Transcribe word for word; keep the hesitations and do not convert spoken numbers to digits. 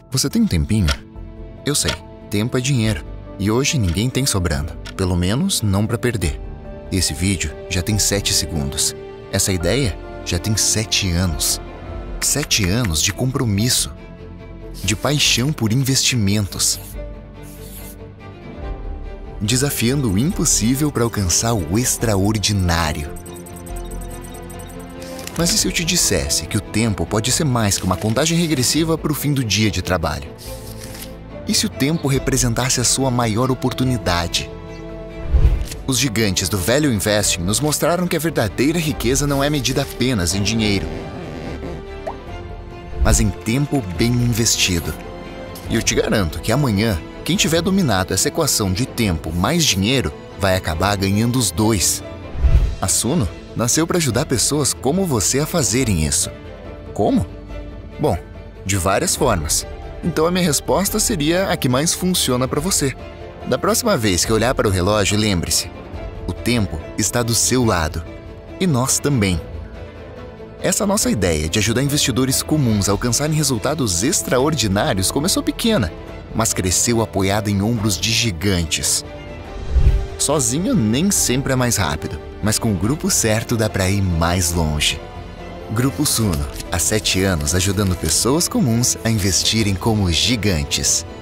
Você tem um tempinho? Eu sei, tempo é dinheiro. E hoje ninguém tem sobrando. Pelo menos não para perder. Esse vídeo já tem sete segundos. Essa ideia já tem sete anos. Sete anos de compromisso. De paixão por investimentos. Desafiando o impossível para alcançar o extraordinário. Mas e se eu te dissesse que o tempo pode ser mais que uma contagem regressiva para o fim do dia de trabalho? E se o tempo representasse a sua maior oportunidade? Os gigantes do Value Investing nos mostraram que a verdadeira riqueza não é medida apenas em dinheiro, mas em tempo bem investido. E eu te garanto que amanhã, quem tiver dominado essa equação de tempo mais dinheiro vai acabar ganhando os dois. A Suno nasceu para ajudar pessoas como você a fazerem isso. Como? Bom, de várias formas. Então a minha resposta seria a que mais funciona para você. Da próxima vez que olhar para o relógio, lembre-se: o tempo está do seu lado. E nós também. Essa nossa ideia de ajudar investidores comuns a alcançarem resultados extraordinários começou pequena, mas cresceu apoiada em ombros de gigantes. Sozinho nem sempre é mais rápido, mas com o grupo certo dá para ir mais longe. Grupo Suno, há sete anos ajudando pessoas comuns a investirem como gigantes.